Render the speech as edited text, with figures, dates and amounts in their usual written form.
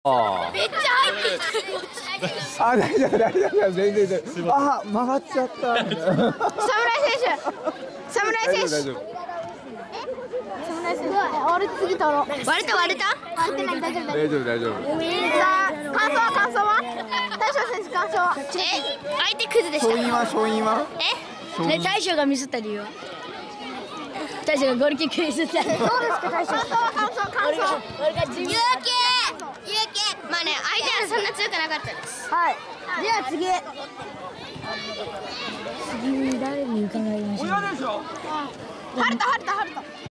めっちゃ入ってきてる。 あ、大丈夫大丈夫、全然大丈夫。あ、曲がっちゃった。 侍選手。侍選手。 大丈夫。 侍選手。俺次取ろう。割れた割れた？割れてない、大丈夫大丈夫大丈夫。 さあ、感想は？大将選手感想は？ 相手クズでした。 勝因は？ 大将がミスった理由は？大将がゴールキックミスった。 どうですか大将？感想。 勇気。まあね、相手はそんな強くなかったです。 はい。では次。 次誰に伺いましょう。 春田。